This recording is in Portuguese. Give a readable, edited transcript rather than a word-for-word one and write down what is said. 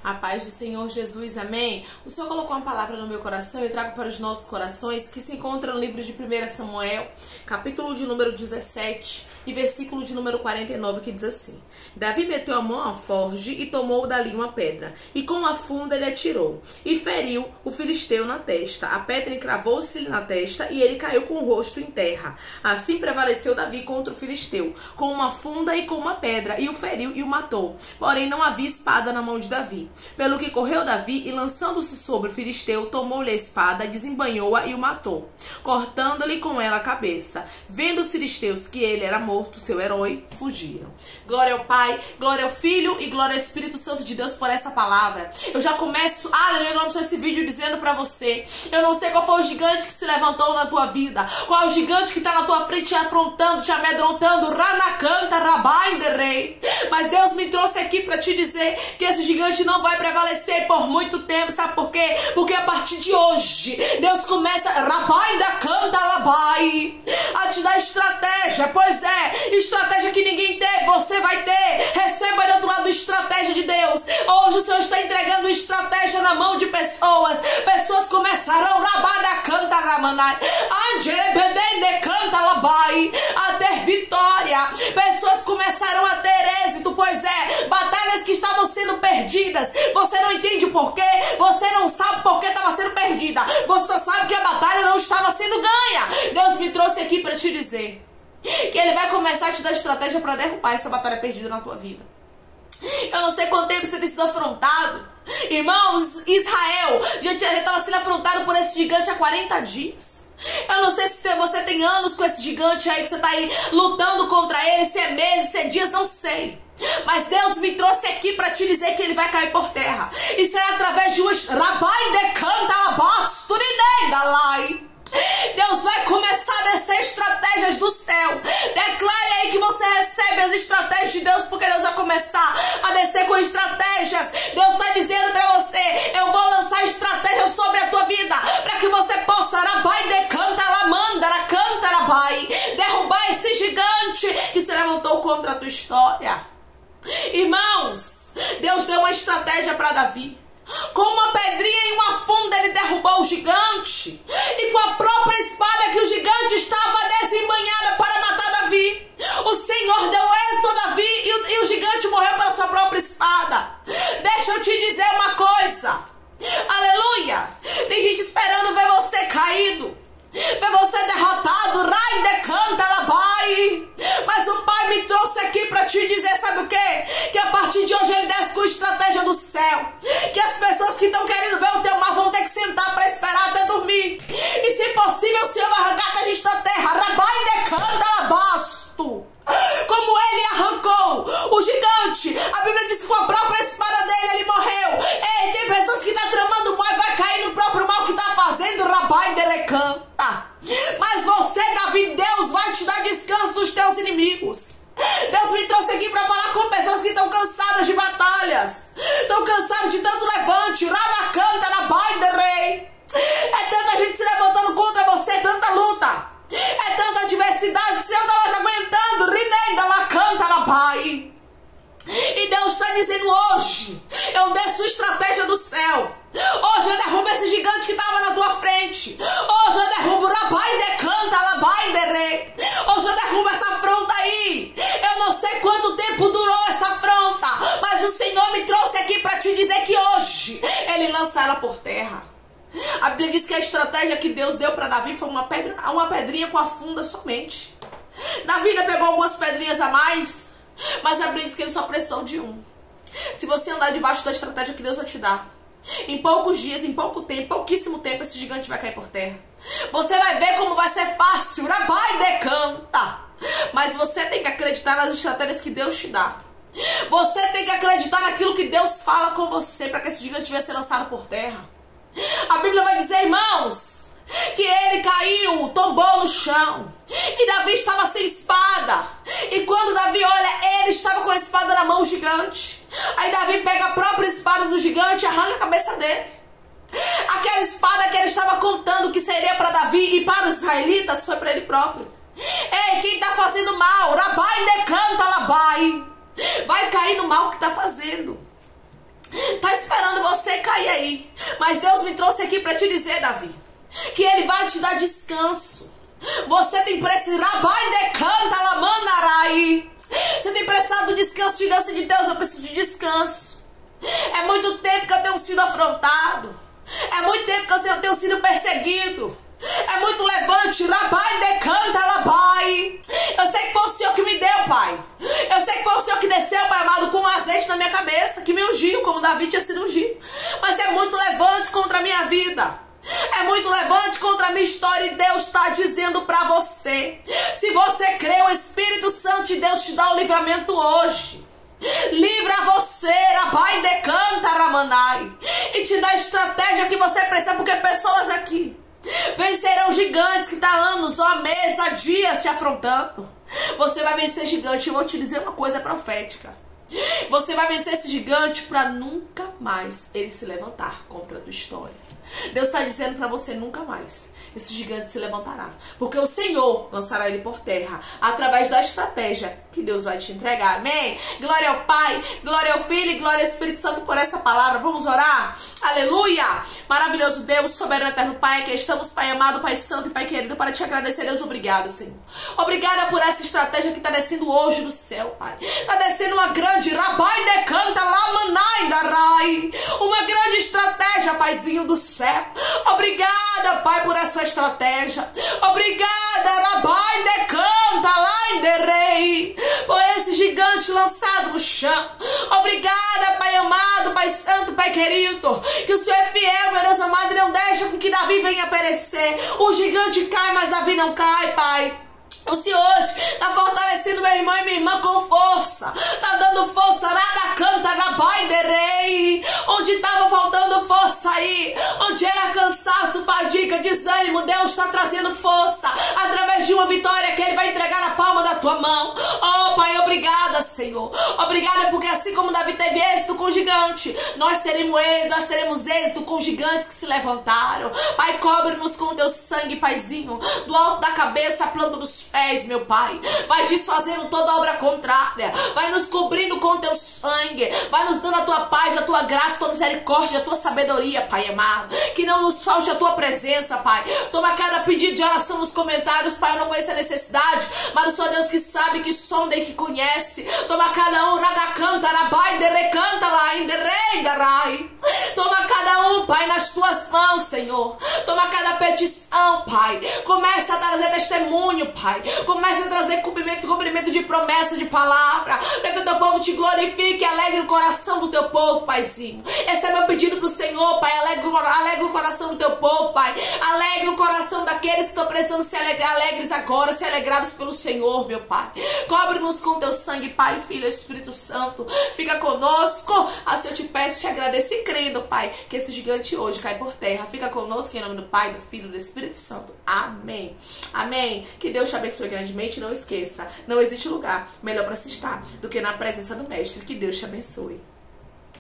A paz do Senhor Jesus, amém? O Senhor colocou uma palavra no meu coração e eu trago para os nossos corações, que se encontra no livro de 1 Samuel, capítulo de número 17 e versículo de número 49, que diz assim: Davi meteu a mão ao forge e tomou dali uma pedra, e com a funda ele atirou, e feriu o filisteu na testa. A pedra encravou-se-lhe na testa, e ele caiu com o rosto em terra. Assim prevaleceu Davi contra o filisteu, com uma funda e com uma pedra, e o feriu e o matou. Porém não havia espada na mão de Davi. Pelo que correu Davi e, lançando-se sobre o filisteu, tomou-lhe a espada, desembanhou-a e o matou, cortando-lhe com ela a cabeça. Vendo os filisteus que ele era morto, seu herói, fugiram. Glória ao Pai, glória ao Filho e glória ao Espírito Santo de Deus por essa palavra. Eu já começo, aleluia, começou esse vídeo dizendo pra você: eu não sei qual foi o gigante que se levantou na tua vida, qual é o gigante que tá na tua frente te afrontando, te amedrontando, ranacanta, rabainderei. Mas Deus me trouxe aqui pra te dizer que esse gigante não vai prevalecer por muito tempo. Sabe por quê? Porque a partir de hoje Deus começa a te dar estratégia. Pois é, estratégia que ninguém teve, você vai ter. Receba aí do outro lado estratégia de Deus. Hoje o Senhor está entregando estratégia na mão de pessoas. Pessoas começarão a ter vitória. Pessoas começarão a ter êxito. Pois é, batalhas que estavam sendo perdidas, você não entende o porquê, você não sabe por que estava sendo perdida, você só sabe que a batalha não estava sendo ganha. Deus me trouxe aqui para te dizer que Ele vai começar a te dar estratégia para derrubar essa batalha perdida na tua vida. Eu não sei quanto tempo você tem sido afrontado. Irmãos, Israel já estava sendo afrontado por esse gigante há 40 dias. Eu não sei se você tem anos com esse gigante aí, que você está aí lutando contra ele, se é meses, se é dias, não sei. Mas Deus me trouxe aqui para te dizer que ele vai cair por terra. E será através de um Deus vai começar a descer estratégias do céu. Declare aí que você recebe as estratégias de Deus, porque Deus vai começar a descer com estratégias. Deus está dizendo para você: eu vou lançar estratégias sobre a tua vida, para que você possa derrubar esse gigante que se levantou contra a tua história. Irmãos, Deus deu uma estratégia para Davi. Com uma pedrinha e uma funda ele derrubou o gigante, e com a própria espada que o gigante estava desembanhada para matar Davi, o Senhor deu êxito a Davi, e o gigante morreu pela sua própria espada. Deixa eu te dizer uma coisa, aleluia, tem gente esperando ver você caído, ver você derrotado, mas o Pai me trouxe aqui para te dizer, sabe o quê? Que a partir de hoje ele desce com estratégia do céu, que as pessoas que estão querendo ver o teu mal vão ter que sentar para esperar até dormir, e se possível o Senhor vai arrancar a gente da terra, como ele arrancou o gigante. A Bíblia diz que com a própria espada dele ele morreu. Ei, tem pessoas que estão tramando mal e vai cair no próprio mal que está fazendo, mas você, Davi, Deus vai te dar descanso dos teus inimigos. Deus me trouxe aqui para falar com pessoas que estão cansadas de batalhas, estão cansadas de tanto levante, é tanta gente se levantando contra você, tanta luta, é tanta adversidade que você não está mais aguentando. E Deus está dizendo: hoje eu desço estratégia do céu. Hoje eu derrubo esse gigante que estava na tua frente. Hoje eu derrubo hoje eu derrubo essa afronta aí. Eu não sei quanto tempo durou essa afronta, mas o Senhor me trouxe aqui para te dizer que hoje Ele lança ela por terra. A Bíblia diz que a estratégia que Deus deu para Davi foi uma pedrinha com a funda somente. Davi ainda pegou algumas pedrinhas a mais, mas a Bíblia diz que ele só precisou de um. Se você andar debaixo da estratégia que Deus vai te dar, em poucos dias, em pouco tempo, pouquíssimo tempo, esse gigante vai cair por terra. Você vai ver como vai ser fácil, mas você tem que acreditar nas estratégias que Deus te dá. Você tem que acreditar naquilo que Deus fala com você, para que esse gigante venha ser lançado por terra. A Bíblia vai dizer, irmãos, que ele caiu, tombou no chão, e Davi estava sem espada. E quando Davi olha, ele estava com a espada na mão, gigante. Aí Davi pega a própria espada do gigante e arranca a cabeça dele. Aquela espada que ele estava contando que seria para Davi e para os israelitas foi para ele próprio. Ei, quem está fazendo mal, vai cair no mal que está fazendo. Tá esperando cair aí. Mas Deus me trouxe aqui para te dizer, Davi, que Ele vai te dar descanso. Você tem precisado, você tem precisado do descanso de Deus, de Deus, eu preciso de descanso. É muito tempo que eu tenho sido afrontado. É muito tempo que eu tenho sido perseguido. É muito levante, eu sei que foi o Senhor que me deu, Pai. Eu sei que foi o Senhor que desceu, Pai amado, com azeite na minha cabeça, que me ungiu, como Davi tinha sido ungido. Mas é muito levante contra a minha vida. É muito levante contra a minha história. E Deus está dizendo para você: se você crê, o Espírito Santo de Deus te dá o livramento hoje. Livra você, e te dá a estratégia que você precisa. Porque pessoas aqui vencerão gigantes que está anos, ou há meses, há dias te afrontando. Você vai vencer gigante. Eu vou te dizer uma coisa profética: você vai vencer esse gigante para nunca mais ele se levantar contra a tua história. Deus está dizendo para você: nunca mais esse gigante se levantará, porque o Senhor lançará ele por terra através da estratégia que Deus vai te entregar. Amém? Glória ao Pai, glória ao Filho e glória ao Espírito Santo por essa palavra. Vamos orar? Aleluia! Maravilhoso Deus, soberano eterno Pai, que estamos, Pai amado, Pai santo e Pai querido, para te agradecer. Deus, obrigado, Senhor. Obrigada por essa estratégia que está descendo hoje do céu, Pai. Está descendo uma grande uma grande estratégia, Paizinho do céu. Obrigada, Pai, por essa estratégia. Obrigada, por esse gigante lançado no chão. Obrigada, Pai amado, Pai santo, Pai querido, que o Senhor é fiel, meu Deus amado, e não deixa com que Davi venha perecer. O gigante cai, mas Davi não cai, Pai. O Senhor hoje está fortalecendo meu irmão e minha irmã com força. Está dando força, onde estava faltando força aí, onde era cansaço, fadiga, desânimo, Deus está trazendo força através de uma vitória que Ele vai entregar na palma da tua mão. Oh, Pai, obrigada, Senhor. Obrigada, porque assim como Davi teve êxito com o gigante, nós teremos êxito com gigantes que se levantaram. Pai, cobre-nos com teu sangue, Paizinho, do alto da cabeça à planta dos pés, meu Pai. Vai desfazendo toda obra contrária. Vai nos cobrindo com teu sangue. Vai nos dando a tua paz, a tua graça, a tua misericórdia, a tua sabedoria, Pai amado. Que não nos falte a tua presença, Pai. Toma cada pedido de oração nos comentários, Pai. Eu não conheço a necessidade, mas o Senhor Deus que sabe, que sonda e que conhece. Toma cada um, toma cada um, Pai, nas tuas mãos, Senhor. Toma cada petição, Pai. Começa a trazer testemunho, Pai. Começa a trazer cumprimento de promessa, de palavra, para que o teu povo te glorifique. Alegre o coração do teu povo, Paizinho. Esse é meu pedido pro Senhor, Pai. Alegre o coração do teu povo, Pai. Alegre o coração daqueles que estão precisando se alegrar, alegres agora, se alegrados pelo Senhor, meu Pai. Cobre-nos com teu sangue, Pai, Filho e Espírito Santo. Fica conosco. Assim eu te peço, te agradeço e crendo, Pai, que esse gigante hoje cai por terra. Fica conosco em nome do Pai, do Filho e do Espírito Santo. Amém. Amém. Que Deus te abençoe grandemente. Não esqueça, não existe lugar melhor para se estar do que na presença do Mestre. Que Deus te abençoe.